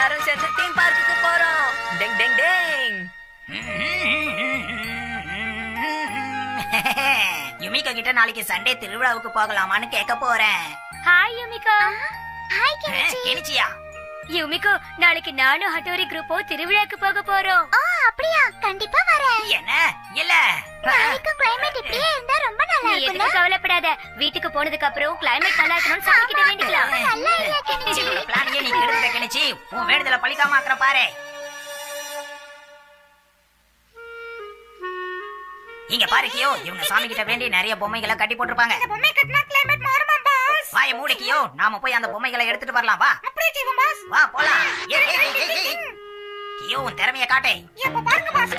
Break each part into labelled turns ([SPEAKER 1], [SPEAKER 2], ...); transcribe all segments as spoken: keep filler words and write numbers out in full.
[SPEAKER 1] எல்லாரும் சேர்ந்து தீம் பார்க்குக்கு போறோம். டெங் டெங் டெங்.
[SPEAKER 2] யுமிகா கிட்ட நாளைக்கு சண்டே திருவிழாவுக்கு போகலாமான்னு கேட்க போறேன்.
[SPEAKER 3] Hi Yumika.
[SPEAKER 4] Hi Kenichi.
[SPEAKER 2] கெனிச்சியா?
[SPEAKER 3] யுமிகோ, நாளைக்கு நானும் ஹட்டோரி குரூப்போ திருவிழாக்கு போக போறோம்.
[SPEAKER 4] ஓ அப்படியா? கண்டிப்பா வரேன்.
[SPEAKER 2] என்ன? இல்ல.
[SPEAKER 4] நாளைக்கு கிளைமேட் இப்படியே இருந்தா ரொம்ப நல்லா
[SPEAKER 3] நீ
[SPEAKER 4] இருக்கும்.
[SPEAKER 3] எதுக்கு கவலைப்படாத. வீட்டுக்கு போனதுக்கு அப்புறம் கிளைமேட் நல்லா இருக்கணும்னு சாமி கிட்ட வேண்டிக்கலாம்.
[SPEAKER 4] நல்ல ஐடியா கெனிச்சி.
[SPEAKER 2] இந்த பிளானையே நீ கெடுத்துட்ட கெனிச்சி. உன் வேண்டுதல பழிக்காம ஆக்குற பாரு. இங்க பாரு கியோ, இவங்க சாமி கிட்ட வேண்டி நிறைய பொம்மைகளை கட்டி போட்டுருப்பாங்க.
[SPEAKER 4] இந்த பொம்மை கட்டினா கிளைமேட் மாறுமா பாஸ்?
[SPEAKER 2] வாயை மூடு கியோ, நாம போய் அந்த பொம்மைகளை எடுத்துட்டு வரலாம். வா
[SPEAKER 4] அப்படியே செய்வோம் பாஸ்.
[SPEAKER 2] வா போலாம். ஏய், ஏய், ஏய், ஏய், ஏய். கியோ, உன் திறமைய காட்டு.
[SPEAKER 4] எப்ப பாருங்க பாஸ்.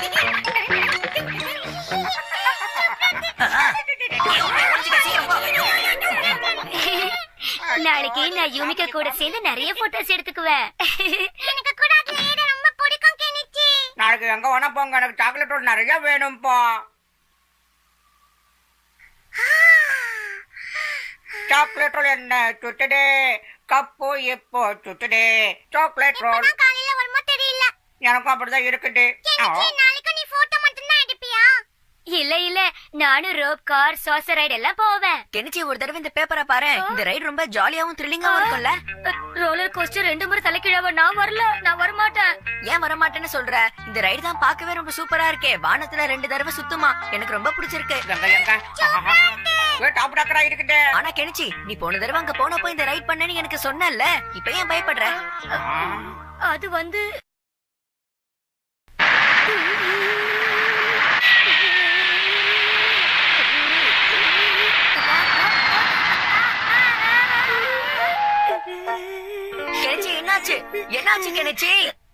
[SPEAKER 2] கியோ, போய் ஒளிஞ்சுக்க, சீக்கிரம் போ.
[SPEAKER 3] நாளைக்கு நான் யுமிகா கூட சேர்ந்து நிறைய போட்டோஸ் எடுத்துக்குவேன்.
[SPEAKER 4] எனக்கு கூட அதுல ஏற ரொம்ப பிடிக்கும் கெனிச்சி.
[SPEAKER 5] நாளைக்கு எங்க வேணா போங்க, எனக்கு சாக்லேட்டோட நிறைய வேணும்பா. சாக்லேட் ரோல் என்ன சுட்டுடே, கப்பு இப்போ சுட்டுடே. சாக்லேட் ரோல்
[SPEAKER 4] இப்பதான் காலையில வருமா தெரியல.
[SPEAKER 5] எனக்கும் அப்படிதான் இருக்குது.
[SPEAKER 4] கெனிச்சி, நாளைக்கு நீ போட்டோ மட்டும் தான் எடுப்பியா?
[SPEAKER 3] இல்ல இல்ல, நானும் ரோப் கார் சாசர் ரைட் எல்லாம் போவேன்.
[SPEAKER 1] கெனிச்சி, ஒரு தடவை இந்த பேப்பரை பாரு. இந்த ரைடு ரொம்ப ஜாலியாவும் த்ரில்லிங்காவும் இருக்கும்ல.
[SPEAKER 3] ரோலர் கோஸ்டர் ரெண்டு முறை தலைக்கிழவ. நான் வரல, நான் வரமாட்டேன்.
[SPEAKER 1] ஏன் வரமாட்டேன்னு சொல்ற? இந்த ரைடு தான் பார்க்கவே ரொம்ப சூப்பரா இருக்கே. வானத்துல ரெண்டு தடவை சுத்துமா, எனக்கு ரொம்ப பிடிச்சிருக்கு.
[SPEAKER 5] எங்க எங்க ஏ டாப் டாக்கரா இருக்குது.
[SPEAKER 1] ஆனா கெனிச்சி, நீ போன தடவை அங்க போனப்போ இந்த ரைட் பண்ணேன்னு எனக்கு சொன்னல. இப்ப ஏன் பயப்படுற?
[SPEAKER 3] அது வந்து
[SPEAKER 1] கெனிச்சி, என்னாச்சு? என்னாச்சு கெனிச்சி?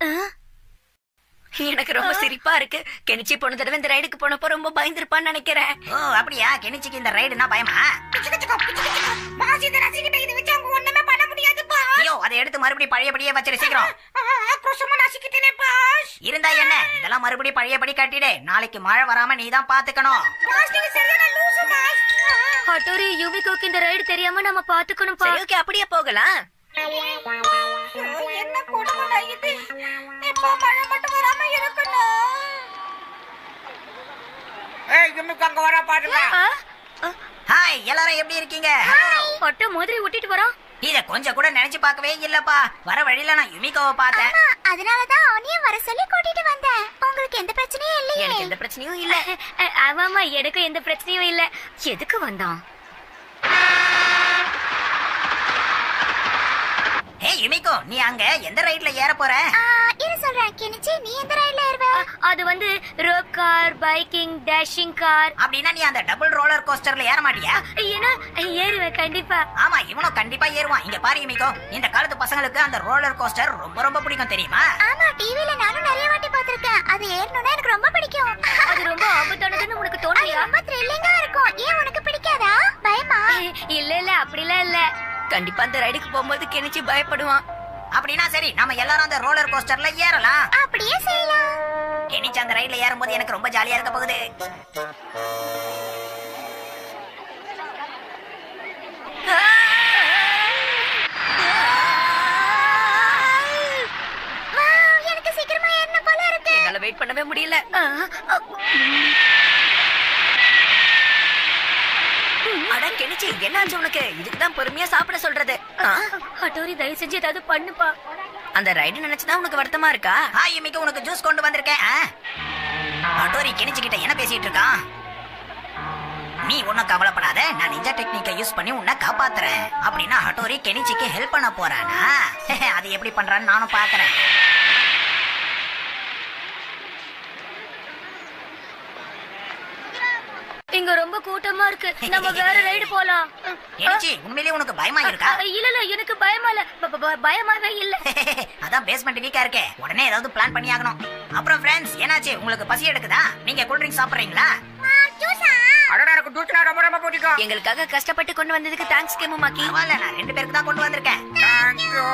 [SPEAKER 1] எனக்கு ரொம்ப சிரிப்பா இருக்கு. கெனிச்சி போன தடவை இந்த ரைடுக்கு போனப்போ ரொம்ப பயந்துருப்பான்னு நினைக்கிறேன்.
[SPEAKER 2] ஓ அப்படியா? கெனிச்சிக்கு இந்த ரைடுனா பயமா?
[SPEAKER 4] பாஸ் இத ரசிக்கிட்ட இத வச்சு அவங்க ஒண்ணுமே பண்ண முடியாது பாஸ்.
[SPEAKER 2] ஐயோ, அதை எடுத்து மறுபடியும் பழையபடியே வச்சிரு சீக்கிரம்.
[SPEAKER 4] ஆக்ரோஷமா நசிக்கிட்டேனே பாஸ்.
[SPEAKER 2] இருந்தா என்ன, இதெல்லாம் மறுபடியும் பழையபடி கட்டிடு. நாளைக்கு மழை வராம நீ தான் பாத்துக்கணும்.
[SPEAKER 4] பாஸ் நீங்க சரியான லூசு பாஸ்.
[SPEAKER 3] ஹட்டோரி யுமிகோக்கு இந்த ரைடு தெரியாம நம்ம பாத்துக்கணும்.
[SPEAKER 1] சரி, ஓகே, அப்படியே போகலாம்.
[SPEAKER 4] என்ன கொடுமை இது. இப்போ மழை மட்டும் வராம இருக்கணும்.
[SPEAKER 5] ஏய் யுமிகா அங்க வரா பாருங்க.
[SPEAKER 2] ஹாய், எல்லாரும் எப்படி இருக்கீங்க?
[SPEAKER 3] ஹட்டோ மாதிரி ஊட்டிட்டு வரோம்.
[SPEAKER 2] இத கொஞ்சம் கூட நினைச்சு பார்க்கவே இல்லப்பா. வர வழியில நான் யுமிகாவை பார்த்தேன்.
[SPEAKER 4] அதனால தான் அவனையும் வர சொல்லி கூட்டிட்டு வந்தேன். உங்களுக்கு எந்த பிரச்சனையும் இல்லையே?
[SPEAKER 1] எனக்கு எந்த பிரச்சனையும் இல்ல.
[SPEAKER 3] ஆமாமா, எனக்கு எந்த பிரச்சனையும் இல்ல. எதுக்கு வந்தான்?
[SPEAKER 2] ஹே யுமிகோ, நீ அங்க எந்த ரைட்ல ஏற போற?
[SPEAKER 4] இரு சொல்றேன். கெனிச்சி, நீ எந்த ரைட்ல ஏறுவ?
[SPEAKER 3] அது வந்து rope car, biking, dashing car.
[SPEAKER 2] அப்படின்னா நீ அந்த டபுள் ரோலர் கோஸ்டர்ல ஏற மாட்டியா?
[SPEAKER 3] ஏன்னா ஏறுவேன் கண்டிப்பா.
[SPEAKER 2] ஆமா, இவனும் கண்டிப்பா ஏறுவான். இங்க பாரு யுமிகோ, இந்த காலத்து பசங்களுக்கு அந்த ரோலர் கோஸ்டர் ரொம்ப ரொம்ப பிடிக்கும் தெரியுமா?
[SPEAKER 4] ஆமா, டிவில நானும் நிறைய வாட்டி பார்த்திருக்கேன். அது ஏறணும்னா எனக்கு ரொம்ப பிடிக்கும்.
[SPEAKER 3] அது ரொம்ப ஆபத்தானதுன்னு உனக்கு தோணலையா?
[SPEAKER 4] ரொம்ப த்ரில்லிங்கா இருக்கும். ஏன் உனக்கு பிடிக்காதா? பயமா?
[SPEAKER 3] இல்ல இல்ல, அப்படிலாம் இல்ல.
[SPEAKER 1] கண்டிப்பா அந்த ரைடுக்கு போகும்போது கெனிச்சி பயப்படுவான்.
[SPEAKER 2] அப்படின்னா சரி, நம்ம எல்லாரும் அந்த ரோலர் கோஸ்டர்ல ஏறலாம்.
[SPEAKER 4] அப்படியே செய்யலாம்.
[SPEAKER 2] கெனிச்சி அந்த ரைட்ல ஏறும்போது எனக்கு ரொம்ப ஜாலியா இருக்க போகுது.
[SPEAKER 4] வாவ், எனக்கு சீக்கிரமா ஏறணும் போல இருக்கு.
[SPEAKER 1] என்னால வெயிட் பண்ணவே முடியல. அட கெனிச்சி, என்னாச்சு உனக்கு? இதுக்குதான் பொறுமையா சாப்பிட சொல்றது.
[SPEAKER 3] ஹட்டோரி, தயவு செஞ்சு ஏதாவது பண்ணுப்பா.
[SPEAKER 1] அந்த ரைடு நினைச்சுதான் உனக்கு வருத்தமா இருக்கா?
[SPEAKER 2] ஹாய் யுமிகோ, உனக்கு ஜூஸ் கொண்டு வந்திருக்கேன். ஹட்டோரி கெனிச்சி கிட்ட என்ன பேசிட்டு இருக்கான்? நீ ஒன்னும் கவலைப்படாத, நான் நிஞ்சா டெக்னிக்கை யூஸ் பண்ணி உன்னை காப்பாத்துறேன். அப்படின்னா ஹட்டோரி கெனிச்சிக்கு ஹெல்ப் பண்ண போறானா? அது எப்படி பண்றான்னு நானும் பாக்குறேன்.
[SPEAKER 3] இங்க ரொம்ப கூட்டமா இருக்கு. நம்ம வேற ரைடு போலாம்.
[SPEAKER 2] கெனிச்சி, உண்மையிலேயே உனக்கு பயமா இருக்கா?
[SPEAKER 3] இல்ல இல்ல, எனக்கு பயமா இல்ல. ப- ப- பயமாவே இல்ல.
[SPEAKER 2] அதான் பேஸ்மெண்ட் வீக்கா இருக்கே, உடனே ஏதாவது பிளான் பண்ணி ஆகணும். அப்புறம் ஃப்ரெண்ட்ஸ், என்னாச்சு? உங்களுக்கு பசி எடுக்குதா? நீங்க கூல் ட்ரிங்க் சாப்பிடுறீங்களா?
[SPEAKER 4] ஜூஸா?
[SPEAKER 5] அடடா, எனக்கு ஜூஸ்னா ரொம்ப ரொம்ப பிடிக்கும்.
[SPEAKER 1] எங்களுக்காக கஷ்டப்பட்டு கொண்டு வந்ததுக்கு தேங்க்ஸ் கேமுமாக்கி.
[SPEAKER 2] பரவாயில்ல, நான் ரெண்டு பேருக்கு தான் கொண்டு வந்திருக்கேன்.
[SPEAKER 5] தேங்க்யூ.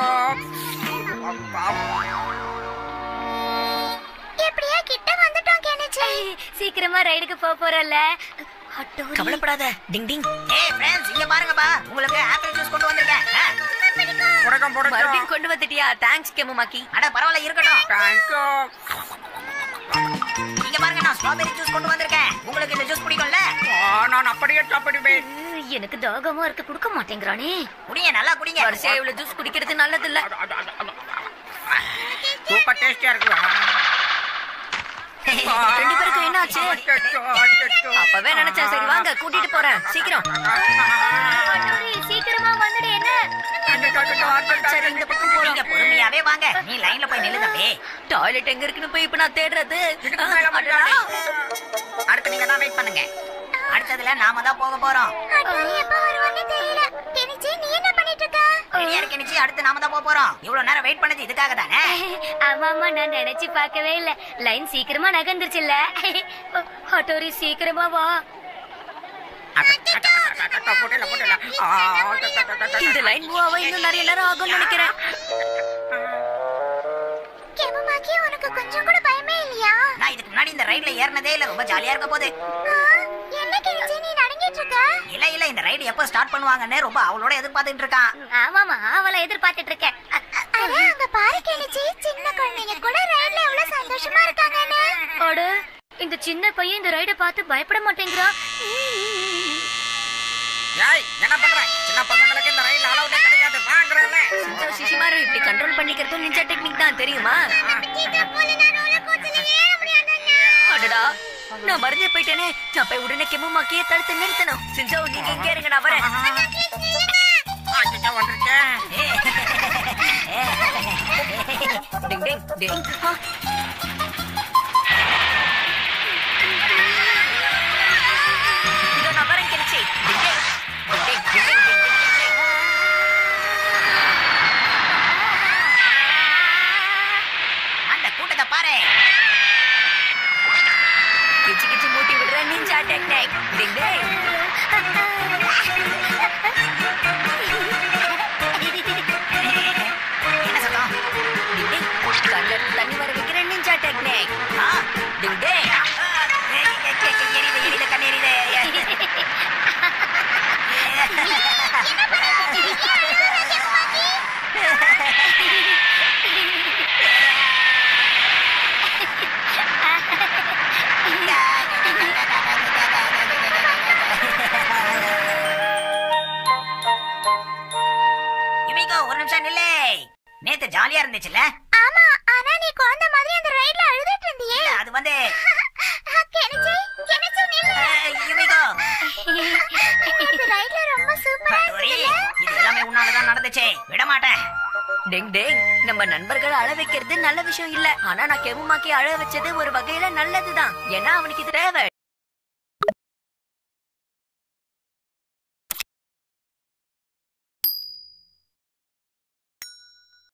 [SPEAKER 4] எப்படியா கிட்ட வந்துட்டோம் கெனிச்சி.
[SPEAKER 3] சீக்கிரமா ரைடுக்கு போக போறல. ஹட்டோரி,
[SPEAKER 1] கவலைப்படாத. டிங் டிங்.
[SPEAKER 2] ஏய் ஃப்ரெண்ட்ஸ், இங்க பாருங்கப்பா, உங்களுக்கு ஆப்பிள் ஜூஸ் கொண்டு வந்திருக்கேன். ஆ.
[SPEAKER 4] ரொம்ப பிடிக்கும்.
[SPEAKER 5] புடக்கம் புடக்கம்
[SPEAKER 1] மறுபடியும் கொண்டு வந்துட்டியா? Thanks Kemumaki.
[SPEAKER 2] அட பரவாயில்ல இருக்கட்டும்.
[SPEAKER 5] தேங்க்யூ.
[SPEAKER 2] இங்க பாருங்க, நான் ஸ்ட்ராபெரி ஜூஸ் கொண்டு வந்திருக்கேன். உங்களுக்கு இந்த ஜூஸ் பிடிக்கும்ல?
[SPEAKER 5] நான் அப்படியே சாப்பிடுவேன்.
[SPEAKER 3] உம், எனக்கு தாகமா இருக்கு, குடுக்க மாட்டேங்கிறானே.
[SPEAKER 2] குடிங்க, நல்லா குடிங்க.
[SPEAKER 1] வரிசையா இவ்வளவு ஜூஸ் குடிக்கிறது நல்லது இல்ல.
[SPEAKER 5] சூப்பர் டேஸ்டியா இருக்கு.
[SPEAKER 1] ரெண்டு பேருக்கும் என்ன ஆச்சு? அப்பவே நினைச்சேன். சரி வாங்க, கூட்டிட்டு போறேன் சீக்கிரம்.
[SPEAKER 3] ஹட்டோரி, சீக்கிரமா வந்துடு. என்ன
[SPEAKER 1] சரி இந்த பக்கம் போலாம்.
[SPEAKER 2] நீங்க பொறுமையாவே வாங்க. நீ லைன்ல போய் நில்லு தம்பி.
[SPEAKER 1] டாய்லெட் எங்க இருக்குன்னு போய் இப்ப நான் தேடுறது. அடடா.
[SPEAKER 2] அடுத்து நீங்க தான் வெயிட் பண்ணுங்க. அடுத்ததுல நாம தான் போக போறோம்.
[SPEAKER 4] ஹட்டோரி எப்ப வருவான்னு தெரியல. கெனிச்சி நீ என்ன பண்ணிட்டு இருக்க?
[SPEAKER 2] ரெடியா இருக்க நிச்சி, அடுத்து நாம தான் போக போறோம். இவ்வளவு நேரம் வெயிட் பண்ணது இதுக்காக தானே?
[SPEAKER 3] ஆமா ஆமா, நான் நினைச்சு பார்க்கவே இல்ல. லைன் சீக்கிரமா நகர்ந்துருச்சுல்ல. ஹட்டோரி சீக்கிரமா வா.
[SPEAKER 1] இந்த லைன் மூவாவ இன்னும் நிறைய நேரம் ஆகும்னு நினைக்கிறேன்.
[SPEAKER 4] கெமுமாக்கி, உனக்கு கொஞ்சம் கூட பயமே இல்லையா?
[SPEAKER 2] நான் இதுக்கு முன்னாடி இந்த ரைட்ல ஏறினதே இல்ல. ரொம்ப ஜாலியா இருக்க போகுது.
[SPEAKER 4] ஆ, என்ன கெனிச்சி நீ நடங்கிட்டு இருக்க?
[SPEAKER 2] இல்ல இல்ல, இந்த ரைடு எப்ப ஸ்டார்ட் பண்ணுவாங்கன்னு ரொம்ப அவளோட எதிர்பார்த்துட்டு இருக்கான்.
[SPEAKER 3] ஆமாமா, அவளை எதிர்பார்த்துட்டு இருக்கேன்.
[SPEAKER 4] அட அங்க பாரு கெனிச்சி, சின்ன குழந்தைங்க கூட ரயில்ல எவ்வளவு சந்தோஷமா இருக்காங்கன்னு.
[SPEAKER 3] அட, இந்த சின்ன பையன் இந்த ரைட பார்த்து பயப்பட மாட்டேங்கிறான்.
[SPEAKER 5] ஏய், என்ன பண்ற? சின்ன பசங்களுக்கு இந்த ரயில் அளவுடே கிடையாது. வாங்குறேன்ல.
[SPEAKER 1] சிஞ்சோ சிஷிமாரு இப்படி கண்ட்ரோல் பண்ணிக்கிறதும் நிஞ்சா டெக்னிக் தான் தெரியுமா? அடடா, நான் மறந்தே போயிட்டேனே. நான் போய் உடனே கெமுமாக்கியே தடுத்து நிறுத்தணும். சிஞ்சோ நீங்க இங்க இருங்க, நான் வரேன்.
[SPEAKER 5] அச்சச்சோ, வந்துருச்சேன்.
[SPEAKER 1] டிங் டிங் டிங். ஆ. இதோ நான் வரேன் கெனிச்சி. டிங் டிங். டிங் டிங், டிங் டிங், டிங் டிங், டிங் டிங்.
[SPEAKER 2] அந்த கூட்டத்தை பாரு.
[SPEAKER 1] கிச்சு கிச்சு மூட்டி விடுற நிஞ்சா டெக்னிக். டிங் டிங்.
[SPEAKER 2] என்ன சத்தம்?
[SPEAKER 1] டிங் டிங். கண்ணுல இருந்து தண்ணி வர வைக்கிற நிஞ்சா டெக்னிக்.
[SPEAKER 2] ஆ,
[SPEAKER 1] டிங் டிங்.
[SPEAKER 2] ஏய், ஏய், ஏய், எரியுது, எரியுது, கண்ணு எரியுது. யுமிகோ, ஒரு நிமிஷம் நில்லே. நேத்து ஜாலியா இருந்துச்சுல்ல?
[SPEAKER 4] ஆமா, ஆனா நீ குழந்தை மாதிரி அந்த ரயில்ல அழுதுட்டு இருந்தியே.
[SPEAKER 2] இல்ல, அது வந்து
[SPEAKER 4] கெனிச்சி, கெனிச்சி நில்லு.
[SPEAKER 2] அஹ், யுமிகோ.
[SPEAKER 4] இந்த ரயில்ல ரொம்ப சூப்பரா
[SPEAKER 2] ஹட்டோரி,
[SPEAKER 4] இருக்குல்ல?
[SPEAKER 2] இது எல்லாமே உன்னாலதான் நடந்துச்சு. விட மாட்டேன்.
[SPEAKER 1] டிங் டிங். நம்ம நண்பர்களை அழ வைக்கிறது நல்ல விஷயம் இல்ல. ஆனா நான் கெமுமாக்கி அழ வச்சது ஒரு வகையில நல்லதுதான். ஏன்னா அவனுக்கு இது தேவை.